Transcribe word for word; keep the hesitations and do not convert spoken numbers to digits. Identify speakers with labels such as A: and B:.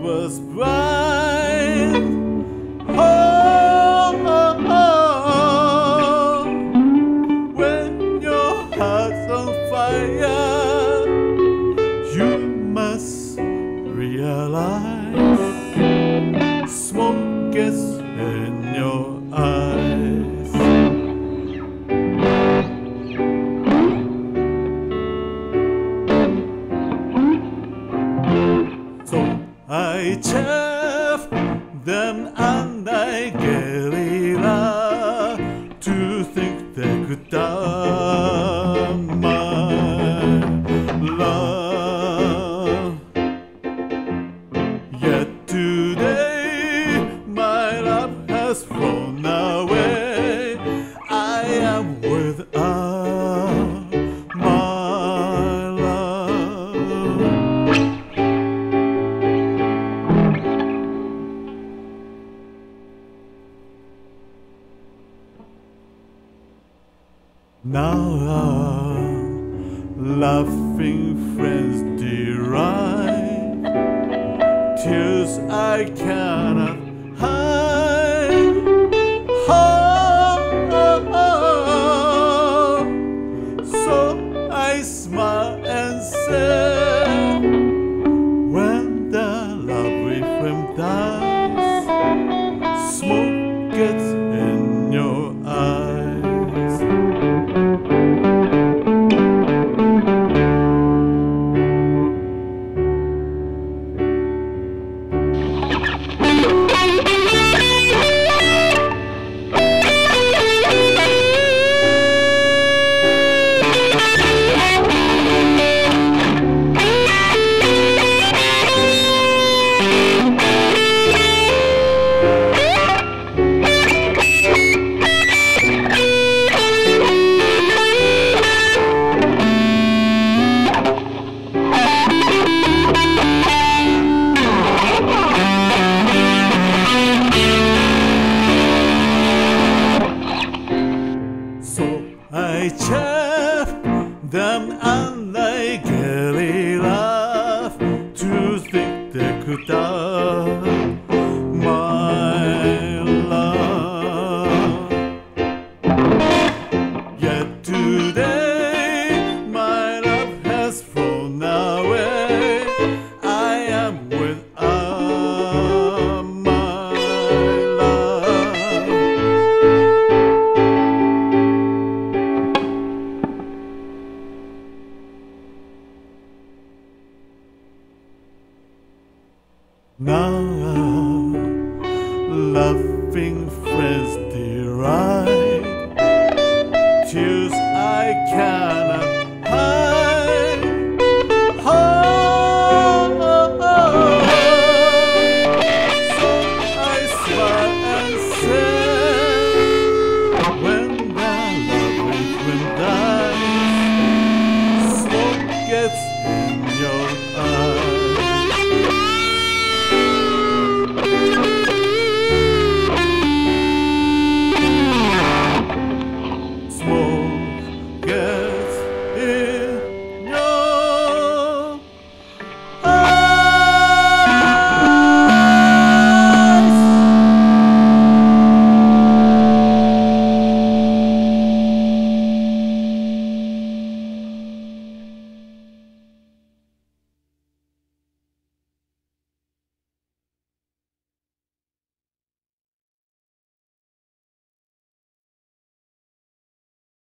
A: was blind. Oh, oh, oh. When your heart's on fire, you must realize smoke gets in your eyes. So I chaff them and I guerrilla to think they could down my love. Yet today my love has flown away. I am without my love. Now our laughing friends deride tears I cannot hide. Oh, oh, oh. So I smile and say, when the lovely flame dies, smoke gets in your eyes. I chaff them and I gaily laugh to think they could down my love. Yet today my love has flown away. I am without my love. Now